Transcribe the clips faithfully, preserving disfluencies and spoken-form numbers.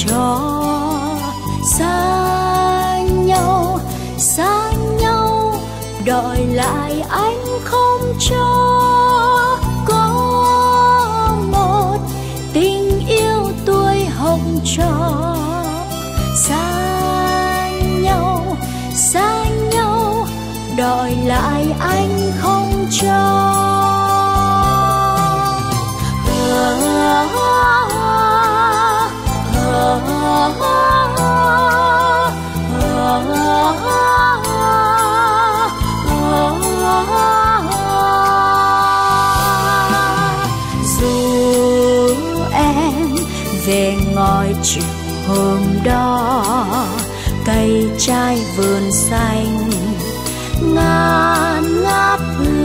trò. Xa nhau, xa nhau, đòi lại anh không cho. Có một tình yêu tuổi học trò. Xa nhau, xa nhau, đòi lại anh không cho. Dù em về ngồi chiều hôm đó, cây trai vườn xanh ngàn ngát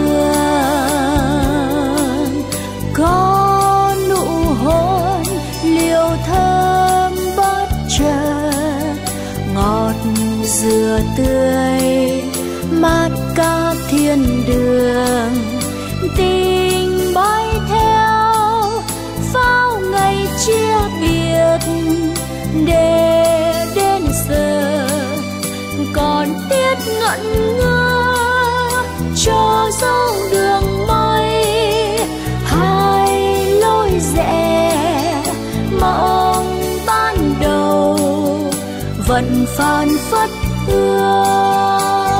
hương, có nụ hôn liều thơm bất chợt, ngọt dừa tươi mát cả thiên đường. Tình bay theo pháo ngày chia biệt, để đến giờ còn tiếc ngẩn ngơ cho dấu đường mây. Hai lối rẽ mong ban đầu vẫn phản phất hương.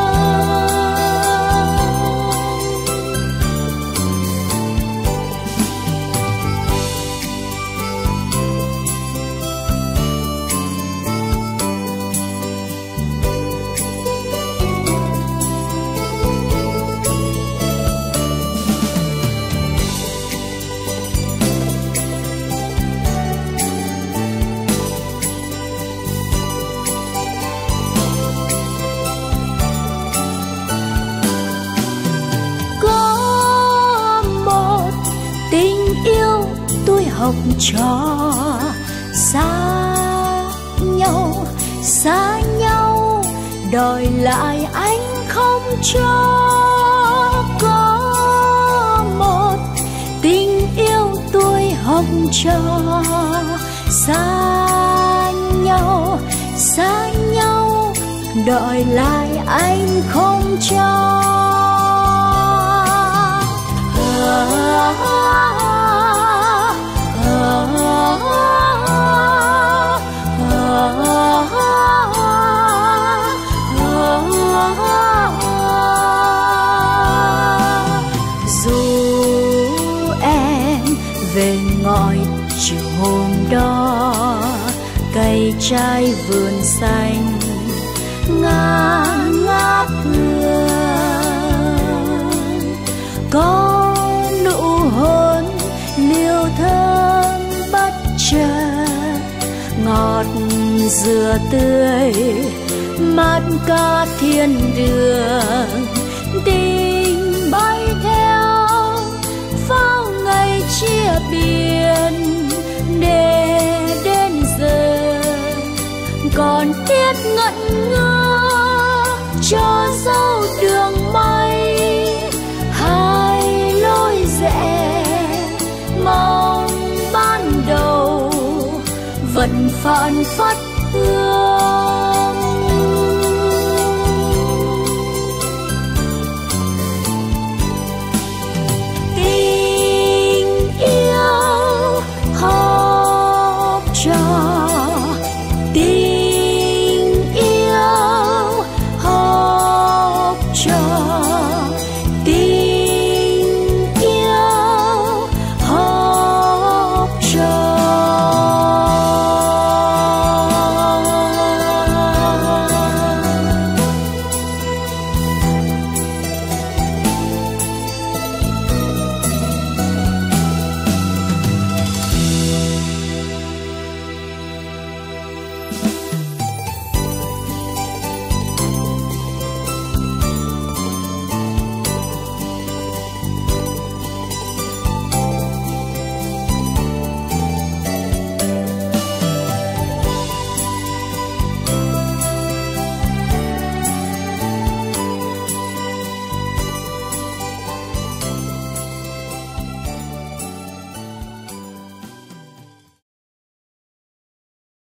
Học trò. Xa nhau, xa nhau, đòi lại anh không cho. Có một tình yêu tuổi học trò. Xa nhau, xa nhau, đòi lại anh không cho. Dù em về ngồi chiều hôm đó, cây trai vườn xanh ngát ngát hương, có nụ hôn liều thơm bất chợt, ngọt dừa tươi mát cả thiên đường. Tình bay theo pháo ngày chia biệt, để đến giờ còn tiếc ngẩn ngơ cho dấu đường mây. Hai lối rẽ mong ban đầu vẫn phản phất